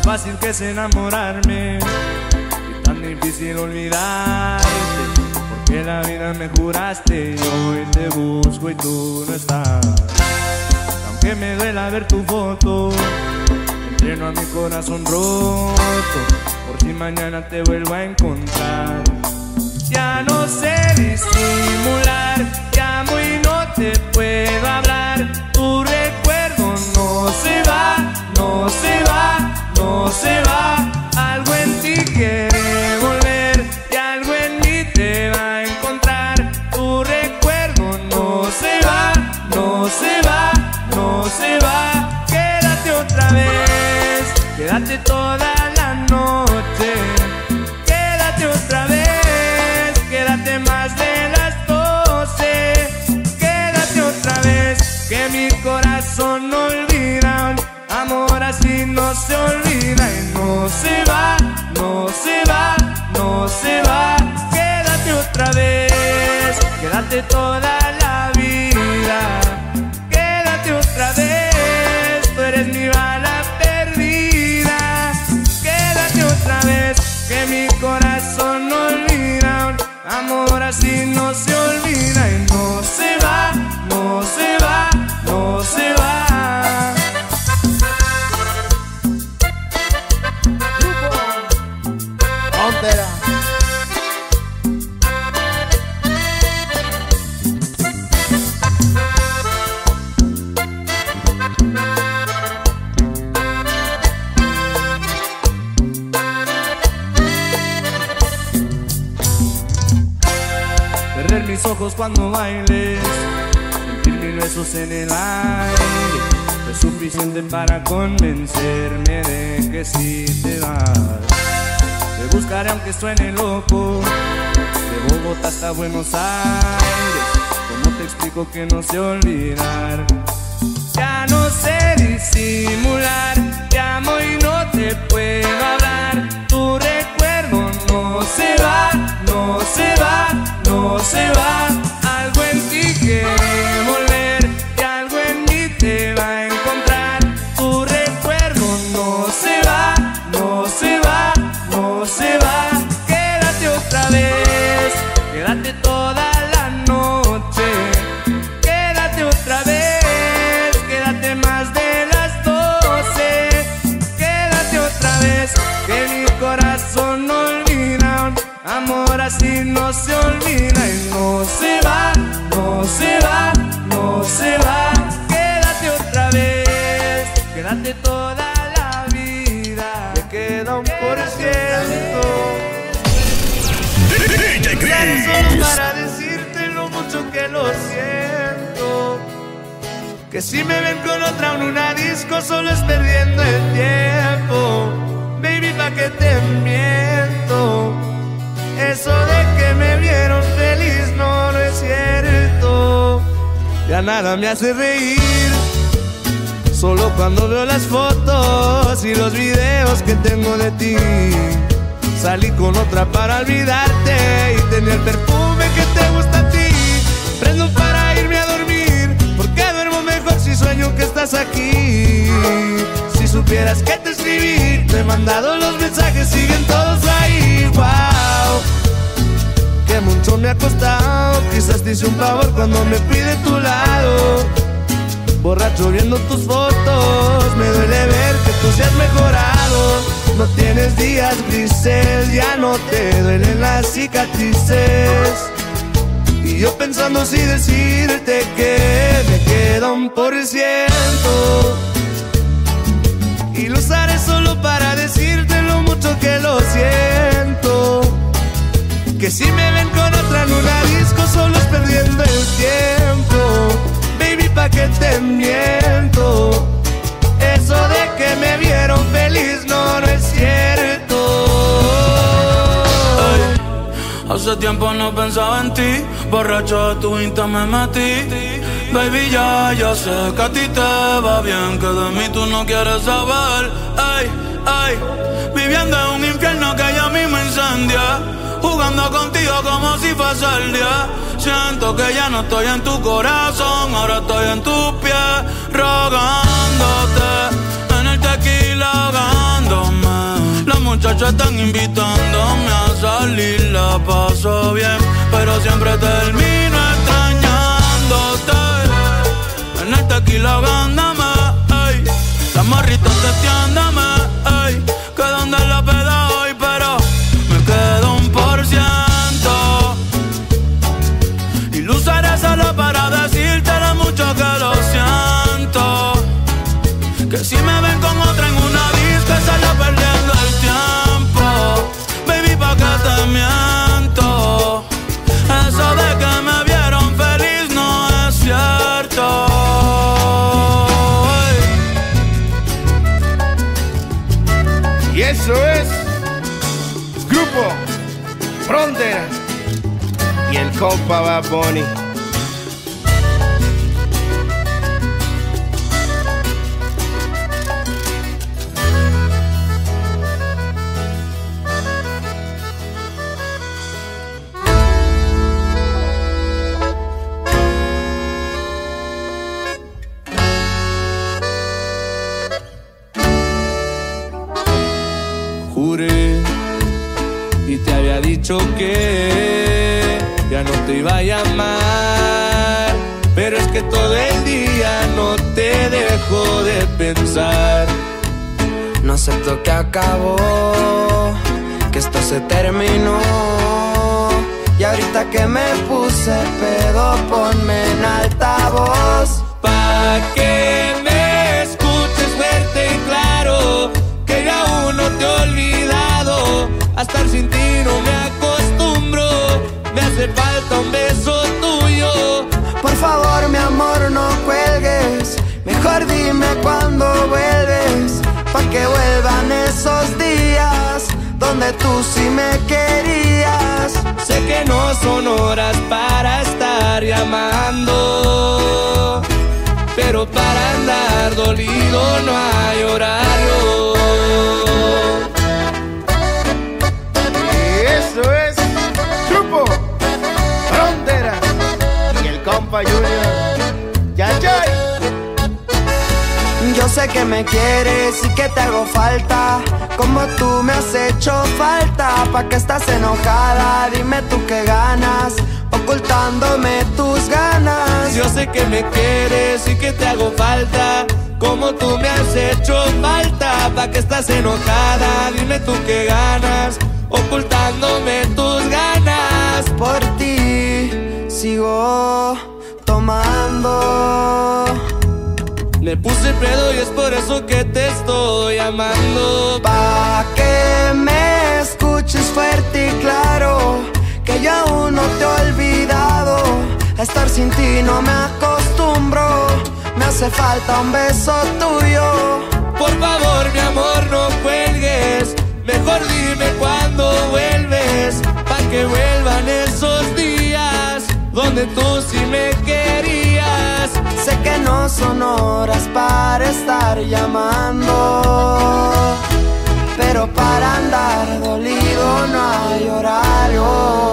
fácil que es enamorarme y tan difícil olvidarte, porque la vida me juraste y hoy te busco y tú no estás. Aunque me duela ver tu foto, entreno a mi corazón roto, por si mañana te vuelvo a encontrar. Ya no sé disimular, te amo y no te puedo hablar. Tu recuerdo no se va, no se va, no se va. Algo en ti quiere volver y algo en mí te va a encontrar. Tu recuerdo no se va, no se va, no se va. Quédate otra vez, quédate toda la noche. Quédate otra vez, quédate más de las 12. Quédate otra vez, que mi corazón no olvida. Amor así no se olvida y no se va, no se va, no se va. Quédate otra vez, quédate toda la vida. Quédate otra vez, tú eres mi bala perdida. Quédate otra vez, que mi corazón no olvida. Amor así no se olvida y no se va, no se va, no se va. Frontera. Perder mis ojos cuando bailes, sentir mil besos en el aire, es suficiente para convencerme de que si te vas. Te buscaré aunque suene loco, de Bogotá hasta Buenos Aires. ¿Cómo te explico que no sé olvidar? Ya no sé disimular, te amo y no te puedo hablar. Tu recuerdo no se va, no se va, no se va. Algo en ti quiere volver y algo en mí te va a encontrar. Tu recuerdo no se va, no se va, no se va. Quédate otra vez, quédate toda la noche. Quédate otra vez, quédate más de las 12. Quédate otra vez, que mi corazón no olvida. Amor así no se olvida y no se va, no se va, no se va. Quédate otra vez, quédate toda la vida. Te queda un por ciento. Solo para decirte lo mucho que lo siento. Que si me ven con otra en una disco solo es perdiendo el tiempo. Baby, ¿pa' qué te miento? Eso de que me vieron feliz no es cierto. Ya nada me hace reír, solo cuando veo las fotos y los videos que tengo de ti. Salí con otra para olvidarte y tenía el perfume que te gusta a ti. Prendo para irme a dormir, porque duermo mejor si sueño que estás aquí. Si supieras que te escribí, te he mandado los mensajes, siguen todos ahí. Wow, que mucho me ha costado. Quizás te hice un favor cuando me fui de tu lado. Borracho viendo tus fotos, me duele ver que tú seas mejorado. No tienes días grises, ya no te duelen las cicatrices. Y yo pensando si decirte que me queda un por ciento. Y lo usaré solo para decirte lo mucho que lo siento. Que si me ven con otra en una disco solo es perdiendo el tiempo. Baby, ¿pa' qué te miento? Eso de que me vieron feliz no es cierto. Ay, hace tiempo no pensaba en ti, borracho de tu Insta me metí. Baby, ya sé que a ti te va bien, que de mí tú no quieres saber. Ay, ay, viviendo en un infierno que ya mismo incendia, jugando contigo como si fuese el día. Siento que ya no estoy en tu corazón, ahora estoy en tus pies, rogándote, en el tequila ahogándome. hecho están invitándome a salir, la paso bien, pero siempre termino extrañándote. En el tequila ahogándome, ey, las morritas testeándome, ey, que donde la peda hoy, pero me quedo 1%. Y lo usaré solo para decirte lo mucho que lo siento. Que si me ven con otra en una disco, solo perdiendo el tiempo. Baby, ¿pa' qué te miento? Eso de que me vieron feliz no es cierto. Y eso es Grupo Frontera y el compa Bad Bunny. Juré y te había dicho que ya no te iba a llamar, pero es que todo el día no te dejo de pensar. No acepto que acabó, que esto se terminó. Y ahorita que me puse pedo, ponme en altavoz. Pa' que me escuches fuerte y claro, que yo aún no te he olvidado. A estar sin ti no me acostumbro, me hace falta un beso tuyo. Por favor, mi amor, no cuelgues, mejor dime cuándo vuelves, pa' que vuelvan esos días donde tú sí me querías. Sé que no son horas para estar llamando, pero para andar dolido no hay horario. Eso es Grupo Frontera y el compa Junior. Ya. Yo sé que me quieres y que te hago falta, como tú me has hecho falta. ¿Pa' qué estás enojada? Dime tú qué ganas, ocultándome tus ganas. Yo sé que me quieres y que te hago falta, como tú me has hecho falta. ¿Pa' qué estás enojada? Dime tú qué ganas, ocultándome tus ganas. Por ti sigo tomando. Me puse pedo y es por eso que te estoy llamando. Pa' que me escuches fuerte y claro, que yo aún no te he olvidado. A estar sin ti no me acostumbro, me hace falta un beso tuyo. Por favor, mi amor, no cuelgues, mejor dime cuándo vuelves, pa' que vuelvan esos días donde tú sí me querías. Sé que no son horas para estar llamando, pero para andar dolido no hay horario.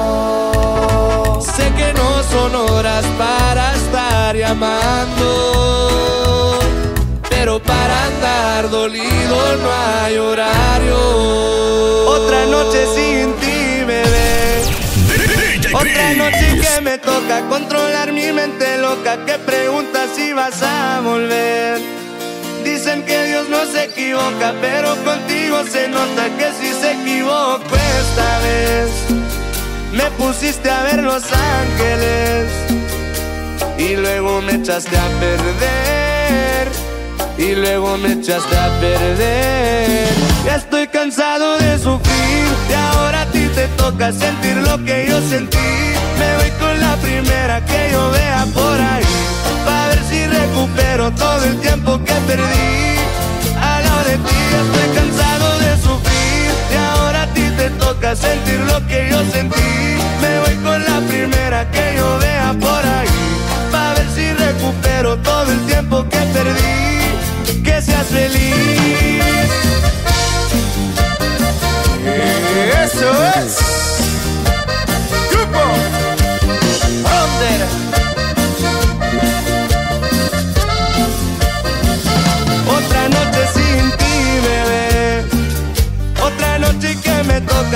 Sé que no son horas para estar llamando, pero para andar dolido no hay horario. Otra noche sin ti, bebé. Otra noche que me toca controlar mi mente loca, que pregunta si vas a volver. Dicen que Dios no se equivoca, pero contigo se nota que sí se equivocó esta vez. Me pusiste a ver Los Ángeles y luego me echaste a perder. Y luego me echaste a perder. Ya estoy cansado de sufrir y ahora a ti te toca sentir lo que yo sentí. Me voy con la primera que yo vea por ahí, pa' ver si recupero todo el tiempo que perdí. Al lado de ti ya estoy cansado de sufrir y ahora a ti te toca sentir lo que yo sentí. Me voy con la primera que yo vea por ahí, pa' ver si recupero todo el tiempo que perdí. Que seas feliz. Eso es Grupo Frontera. Otra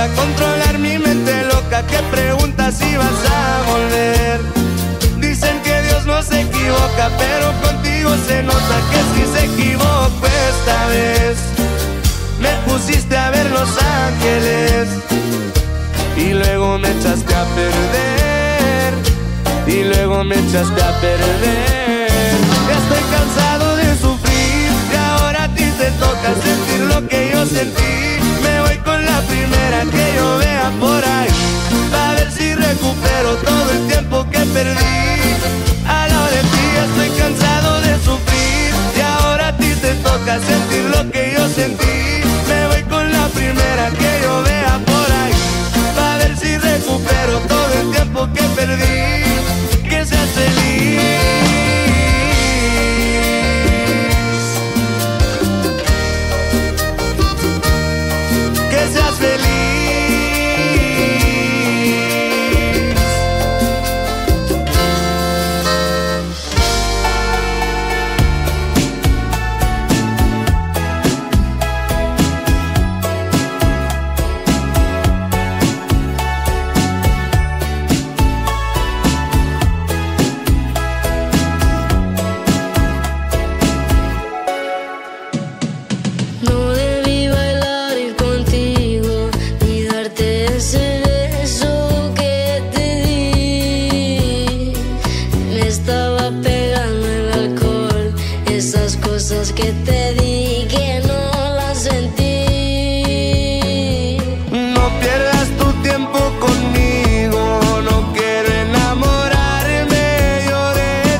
cuesta controlar mi mente loca que pregunta si vas a volver. Dicen que Dios no se equivoca, pero contigo se nota que sí se equivocó esta vez. Me pusiste a ver Los Ángeles y luego me echaste a perder, y luego me echaste a perder. Ya estoy cansado de sufrir y ahora a ti te toca sentir lo que yo sentí. Me voy con la primera que yo vea por ahí, a ver si recupero todo el tiempo que perdí. Al lado de ti estoy cansado de sufrir y ahora a ti te toca sentir lo que yo sentí. Me voy con la primera que yo vea por ahí, a ver si recupero todo el tiempo que perdí. Que seas feliz, que seas feliz. Que te di que no las sentí. No pierdas tu tiempo conmigo, no quiero enamorarme yo de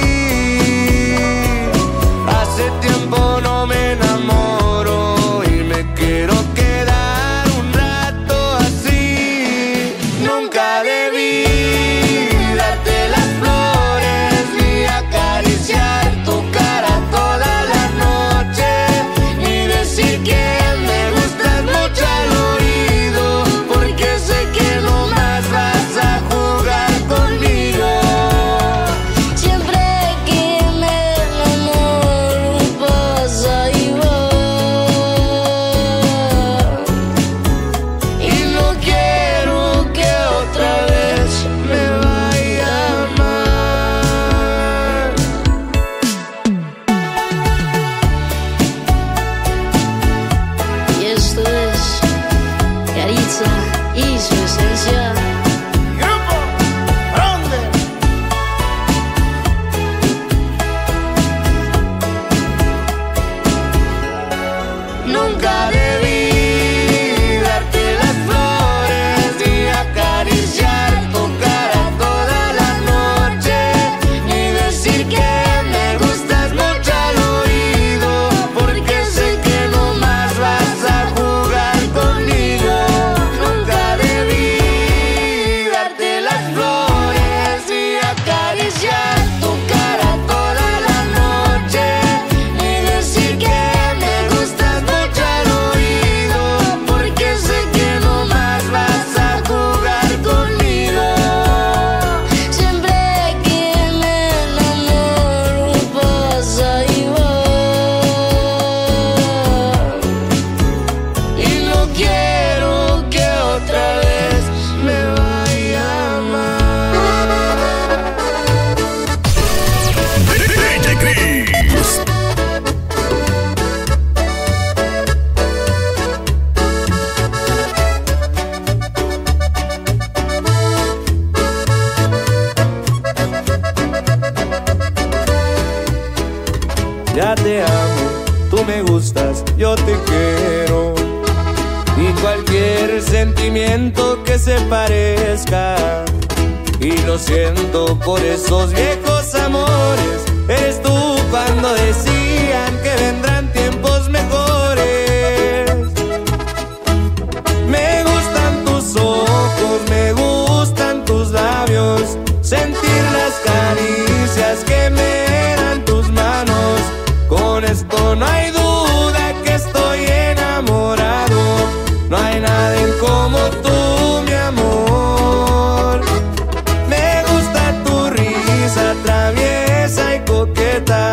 ti. Hace tiempo no me enamoro y me quiero quedar un rato así. Nunca debí darte las flores ni acariciar tu cara toda la noche, ni decir que me gustas mucho al oído, porque sé que no más vas a jugar conmigo. Siempre que me enamoro pasa igual, Y no quiero que otra vez me vaya a amar. y esto es Yaritza y su esencia. Grupo Ronde. Nunca debí darte las flores ni acariciar tu cara toda la noche, ni decir que me gustas mucho al oído, porque sé que no más vas a jugar conmigo. Nunca debí darte las flores ni acariciar tu cara toda la noche, ni decir que me gustas mucho al oído, porque sé que no más vas a jugar conmigo. Siempre que me enamoro pasa igual, Y no quiero que otra vez me vaya a amar. DJ Chris. Ya te amo, tú me gustas, yo te quiero. Y cualquier sentimiento que se parezca, y lo siento por esos viejos amores. Eres tú cuando decían que vendrán tiempos mejores. Me gustan tus ojos, me gustan tus labios, sentir las caricias que me dan tus manos. Con esto no hay duda que estoy enamorado. No hay nadie como tú, mi amor. Me gusta tu risa traviesa y coqueta.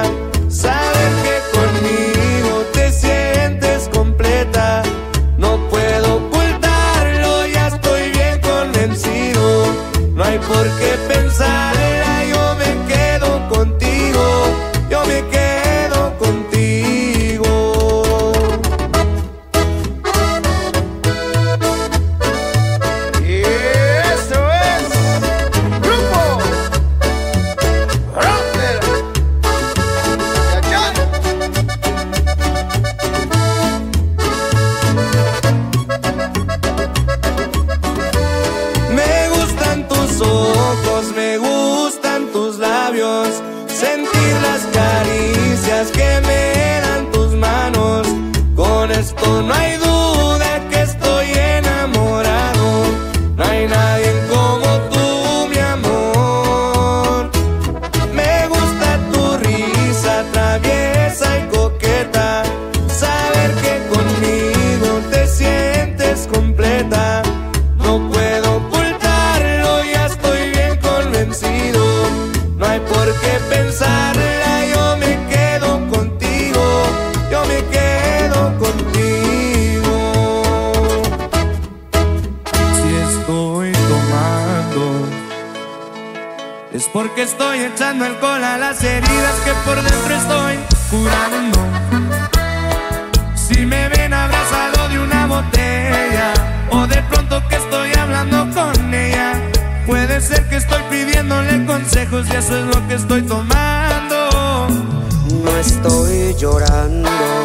esto no hay duda que estoy enamorado. No hay nadie como tú, mi amor. Me gusta tu risa traviesa y coqueta, saber que conmigo te sientes completa. No puedo ocultarlo, ya estoy bien convencido. No hay por qué pensarla, yo me quedo contigo, yo me quedo contigo. Si estoy tomando, es porque estoy echando alcohol a las heridas que por dentro estoy curando. Si me ven abrazado de una botella, o de pronto que estoy hablando con ella, puede ser que estoy pidiéndole consejos y eso es lo que estoy tomando. No estoy llorando,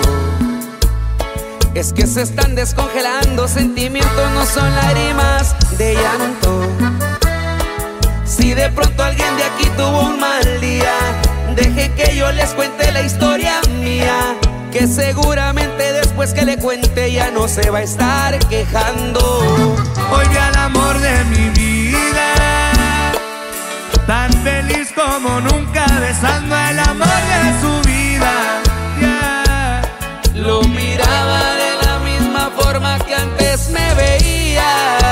es que se están descongelando. Sentimientos no son lágrimas de llanto. Si de pronto alguien de aquí tuvo un mal día, deje que yo les cuente la historia mía, que seguramente después que le cuente ya no se va a estar quejando. Hoy vi al amor de mi vida, tan feliz como nunca, besando al amor de su vida. Yeah. Lo miraba de la misma forma que antes me veía.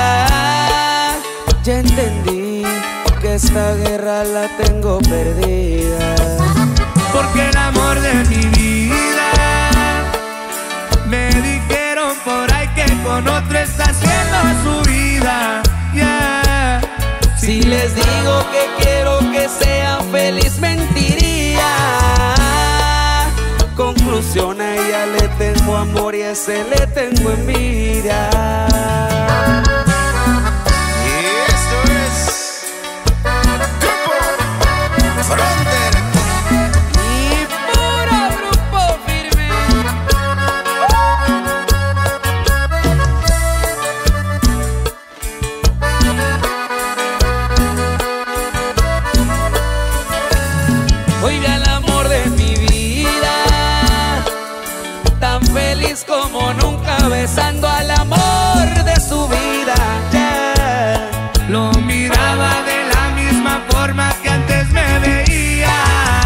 Ya entendí que esta guerra la tengo perdida. Porque el amor de mi vida, me dijeron por ahí que con otro está haciendo su vida. Yeah. Si les digo que quiero que sean feliz, mentiría. Conclusión, a ella le tengo amor y a ese le tengo envidia. Y esto es Grupo Frontera. Y puro grupo firme. Hoy vi al amor de mi vida, tan feliz como nunca, besando al amor de su vida. Yeah. Lo miraba de la misma forma que antes me veía,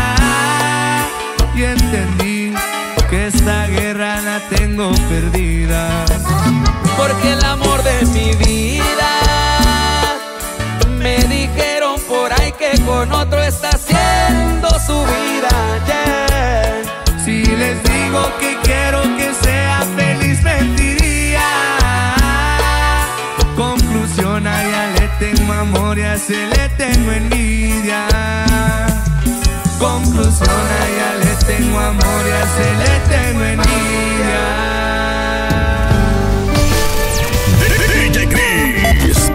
y entendí que esta guerra la tengo perdida. Porque el amor de mi vida, me dijeron por ahí que con otro está haciendo su vida. Yeah. Si les digo que quiero que sea feliz, mentiría. Conclusión, a ella le tengo amor y a ese le tengo envidia. Conclusión, a ella le tengo amor y a ese le tengo envidia. DJ Chris.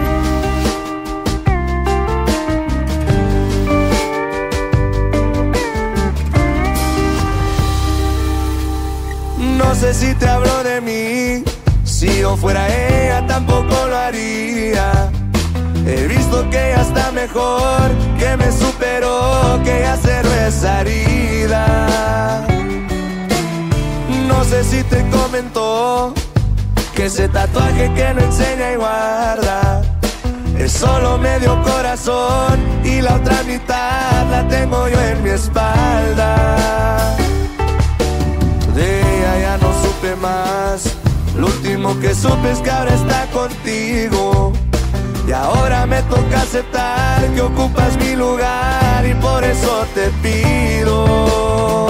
No sé si te hablo de mí, si yo fuera ella tampoco lo haría. He visto que ella está mejor, que me superó, que ella cerveza herida. No sé si te comentó que ese tatuaje que no enseña y guarda es solo medio corazón, y la otra mitad la tengo yo en mi espalda. De ella ya no supe más, lo último que supe es que ahora está contigo. Y ahora me toca aceptar que ocupas mi lugar, y por eso te pido,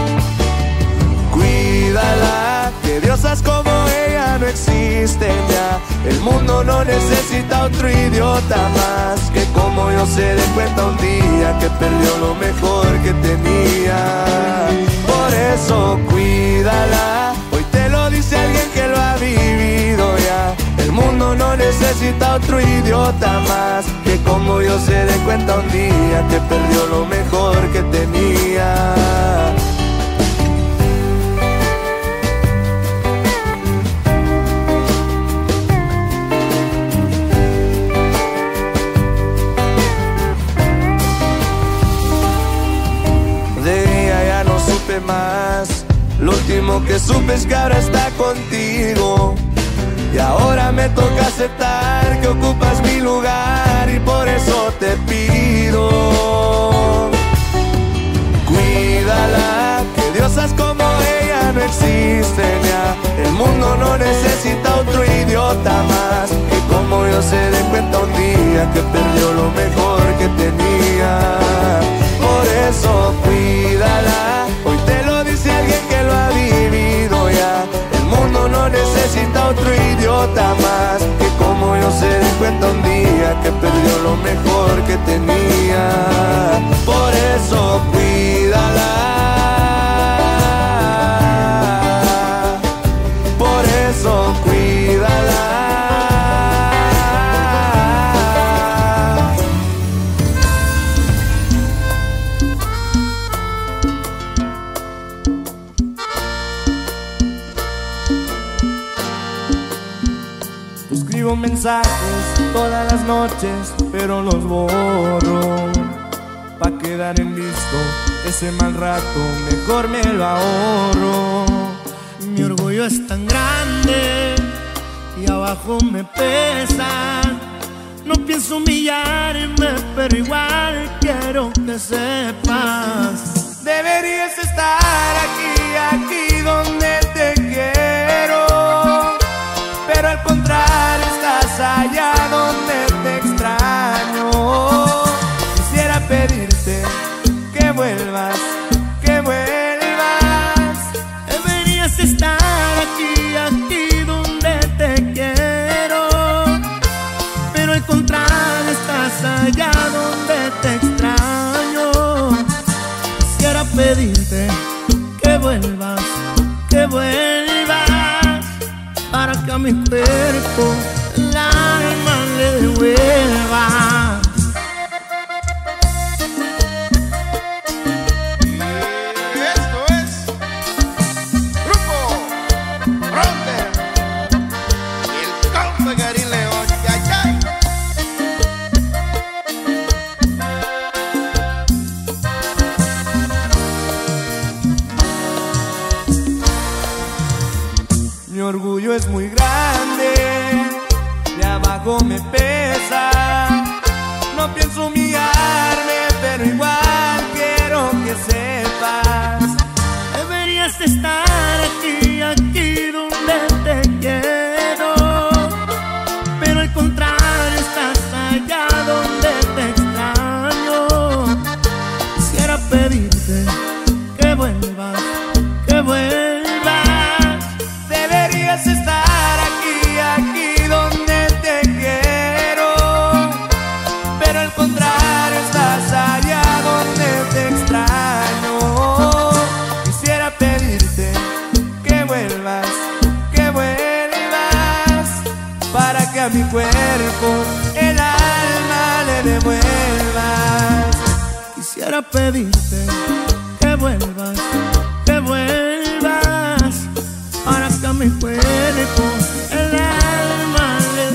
cuídala, que diosas como ella no existen ya. El mundo no necesita otro idiota más, que como yo se dé cuenta un día que perdió lo mejor que tenía. Por eso cuídala, hoy te lo dice alguien que lo ha vivido ya. El mundo no necesita otro idiota más, que como yo se dé cuenta un día que perdió lo mejor que tenía. De ella ya no supe más, lo último que supe es que ahora está contigo. contigo. Y ahora me toca aceptar que ocupas mi lugar y por eso te pido. Cuídala, que diosas como ella no existen ya. El mundo no necesita otro idiota más que como yo se dé cuenta un día que perdió lo mejor que tenía. Por eso cuídala, hoy te lo dice alguien que lo ha vivido ya. El mundo no necesita otro idiota más que como yo se dé cuenta un día que perdió lo mejor que tenía. Por eso cuídala, por eso cuídala. Escribo mensajes todas las noches, pero los borro pa' quedar en visto. Ese mal rato mejor me lo ahorro. Mi orgullo es tan grande y abajo me pesa. No pienso humillarme, pero igual quiero que sepas. Deberías estar aquí donde te quiero, pero al contrario estás allá donde te extraño. Quisiera pedirte que vuelvas, que vuelvas. Deberías estar aquí donde te quiero, pero al contrario estás allá donde te extraño. Quisiera pedirte que vuelvas, para que a mi cuerpo el alma le devuelva. Esto es Grupo Ronde, el compa Garín León. Ay, ay. Mi orgullo es muy grande, de abajo me pesa. No pienso humillarme, pero igual quiero que sepas. Deberías estar aquí donde te quiero, pero al contrario estás allá donde te extraño. Quisiera pedirte que vuelvas, que vuelvas. Deberías estar aquí donde te quiero, pero al contrario estás allá donde te extraño. Quisiera pedirte que vuelvas, para que a mi cuerpo el alma le devuelvas. Quisiera pedirte que vuelvas, para que a mi cuerpo el alma le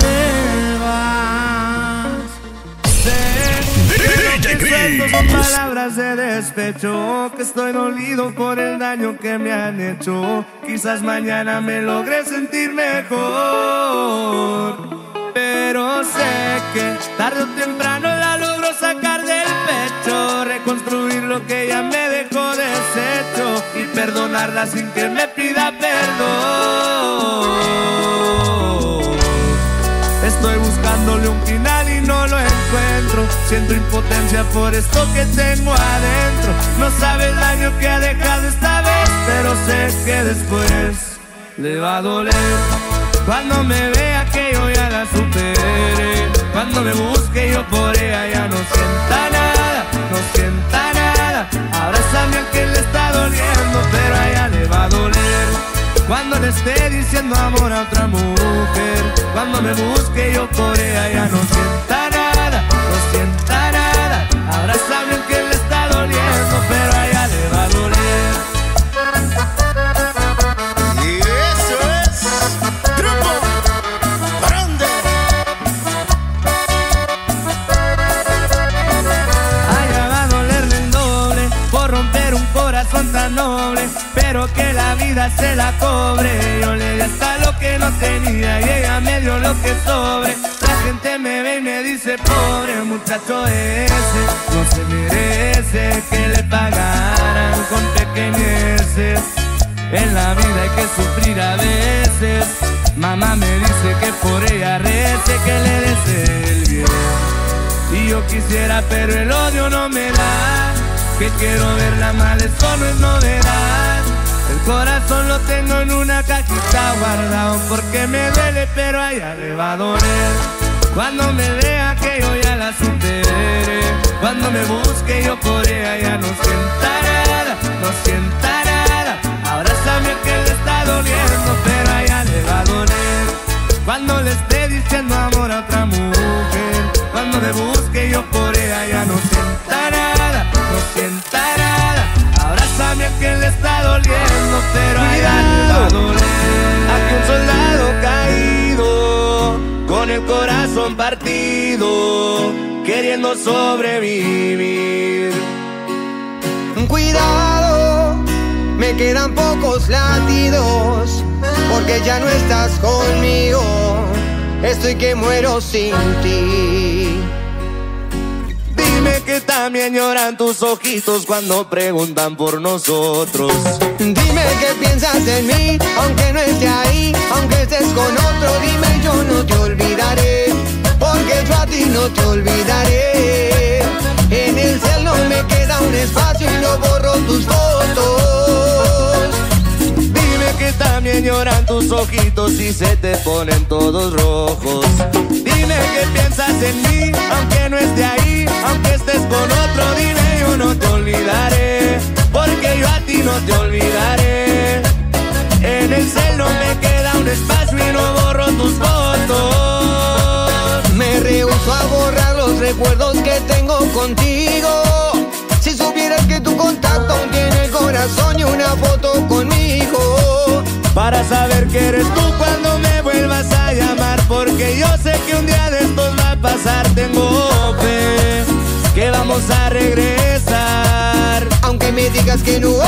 devuelvas. Sé que lo que suelto son palabras de despecho, que estoy dolido por el daño que me han hecho. Quizás mañana me logre sentir mejor, pero sé que tarde o temprano la logro sacar del pecho, reconstruir lo que ella me dejó deshecho y perdonarla sin que me pida perdón. Estoy buscándole un final y no lo encuentro. Siento impotencia por esto que tengo adentro. No sabe el daño que ha dejado esta vez, pero sé que después le va a doler. Cuando me vea que yo ya la superé, cuando me busque yo por ella ya no sienta nada, no sienta nada. Abrázame al que le está doliendo, pero a ella le va a doler. Cuando le esté diciendo amor a otra mujer, cuando me busque yo por ella ya no sienta nada, no sienta nada. Abrázame al que le está doliendo, pero a ella le va a doler. Y eso es Grupo Ronde. A ella va a dolerle el doble por romper un corazón tan noble, pero que la vida ella se la cobre. Yo le di hasta lo que no tenía y ella me dio lo que sobre. La gente me ve y me dice pobre muchacho ese, no se merece que le pagaran con pequeñeces. En la vida hay que sufrir a veces. Mamá me dice que por ella rece, que le desee el bien. Y yo quisiera pero el odio no me da, que quiero verla mal, eso no es novedad. El corazón lo tengo en una cajita guardado porque me duele pero a ella le va a doler. Cuando me vea que yo ya la superé, cuando me busque yo por ella ya no sienta nada, no sienta nada. Abrázame que le está doliendo pero a ella le va a doler. Cuando le esté diciendo amor a otra mujer, cuando me busque yo por ella ya no sienta nada, no sienta nada. Abrázame que le está doliendo pero a ella le va a doler. Aquí un soldado caído, con el corazón partido, queriendo sobrevivir. Cuidado, me quedan pocos latidos, porque ya no estás conmigo. Estoy que muero sin ti. Dime que también lloran tus ojitos cuando preguntan por nosotros. Dime que piensas en mí, aunque no esté ahí, aunque estés con otro. Dime yo no te olvidaré, porque yo a ti no te olvidaré. En el cielo me queda un espacio y no borro tus fotos. Dime que también lloran tus ojitos y se te ponen todos rojos. Dime que piensas en mí, aunque no esté ahí, aunque estés con otro. Dime yo no te olvidaré, porque yo a ti no te olvidaré. En el cielo me queda un espacio y no borro tus fotos. Me rehúso a borrar los recuerdos que tengo contigo. Si supieras que tu contacto aún tiene el corazón y una foto conmigo, para saber que eres tú cuando me vuelvas a llamar, porque yo sé que un día de estos va a pasar. Tengo fe que vamos a regresar, aunque me digas que no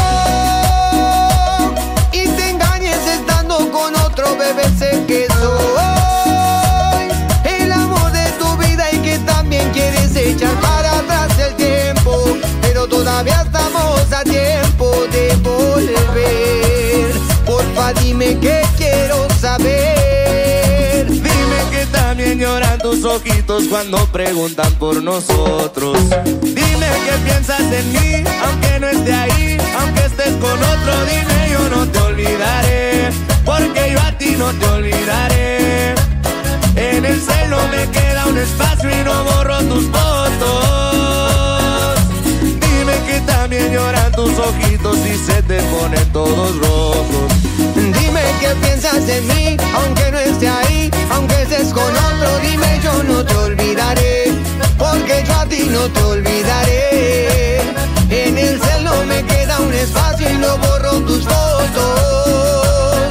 y te engañes estando con otro, bebé, sé que soy el amor de tu vida y que también quieres echar para atrás el tiempo, pero todavía estamos a tiempo de volver. Porfa, dime que quiero saber. Dime que también lloran tus ojitos cuando preguntan por nosotros. Dime que piensas en mí, aunque no esté ahí, aunque estés con otro. Dime yo no te olvidaré, porque yo a ti no te olvidaré. En el cielo me queda un espacio y no borro tus fotos. Dime que también lloran tus ojitos y se te ponen todos rojos. Dime que piensas en mí, aunque no esté ahí, aunque estés con otro. Dime yo no te olvidaré, porque yo a ti no te olvidaré. En el cielo me queda un espacio y no borro tus fotos.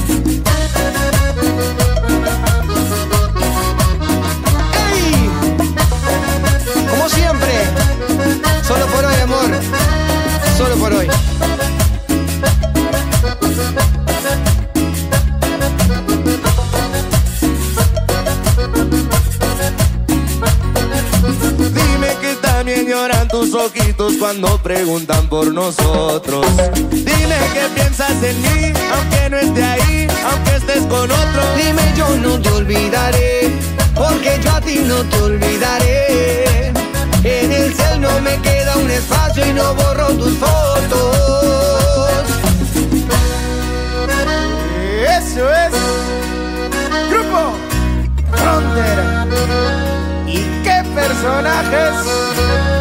¡Ey! Como siempre, solo por hoy, amor, solo por hoy. Lloran tus ojitos cuando preguntan por nosotros. Dime que piensas en mí, aunque no esté ahí, aunque estés con otro. Dime yo no te olvidaré, porque yo a ti no te olvidaré. En el cielo me queda un espacio y no borro tus fotos. Eso es Grupo Frontera. ¿Y qué personajes?